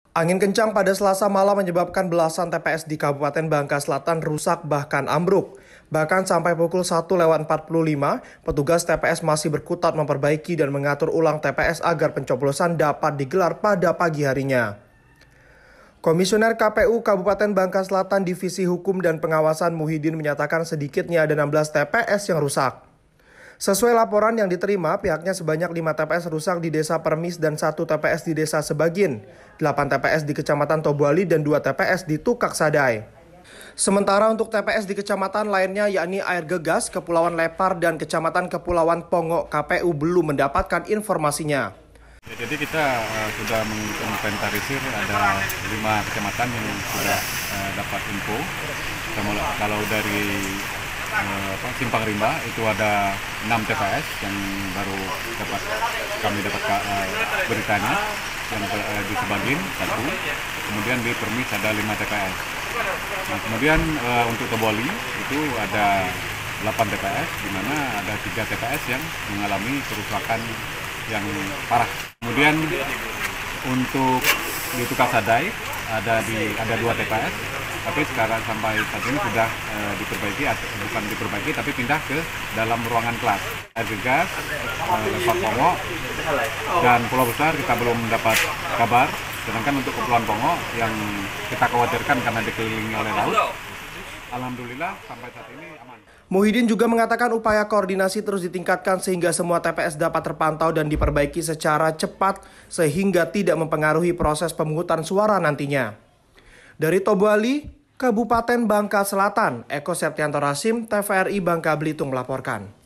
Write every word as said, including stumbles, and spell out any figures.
Angin kencang pada Selasa malam menyebabkan belasan T P S di Kabupaten Bangka Selatan rusak bahkan ambruk. Bahkan sampai pukul satu lewat empat puluh lima, petugas T P S masih berkutat memperbaiki dan mengatur ulang T P S agar pencoblosan dapat digelar pada pagi harinya. Komisioner K P U Kabupaten Bangka Selatan Divisi Hukum dan Pengawasan Muhyiddin menyatakan sedikitnya ada enam belas T P S yang rusak. Sesuai laporan yang diterima, pihaknya sebanyak lima T P S rusak di Desa Permis dan satu T P S di Desa Sebagin, delapan T P S di Kecamatan Tobuali dan dua T P S di Tukak Sadai. Sementara untuk T P S di kecamatan lainnya yakni Air Gegas, Kepulauan Lepar, dan Kecamatan Kepulauan Pongok, K P U belum mendapatkan informasinya. Ya, jadi kita uh, sudah menginventarisir ada lima kecamatan yang sudah uh, dapat info. Kalau dari uh, apa, Simpang Rimba itu ada enam T P S yang baru dapat kami dapat uh, beritanya. Yang uh, di Sebagin satu, kemudian di Permis ada lima T P S. Nah, kemudian uh, untuk Tobuali itu ada delapan T P S, di mana ada tiga T P S yang mengalami kerusakan yang parah. Kemudian untuk di Tukak Sadai ada di ada dua T P S, tapi sekarang sampai saat ini sudah e, diperbaiki, bukan diperbaiki tapi pindah ke dalam ruangan kelas. Air Gegas, e, Lepar Pongok, dan Pulau Besar kita belum mendapat kabar. Sedangkan untuk Kepulauan Pongok yang kita khawatirkan karena dikelilingi oleh laut, alhamdulillah sampai saat ini aman. Muhyiddin juga mengatakan upaya koordinasi terus ditingkatkan sehingga semua T P S dapat terpantau dan diperbaiki secara cepat sehingga tidak mempengaruhi proses pemungutan suara nantinya. Dari Tobuali, Kabupaten Bangka Selatan, Eko Septianto Rasim, T V R I Bangka Belitung melaporkan.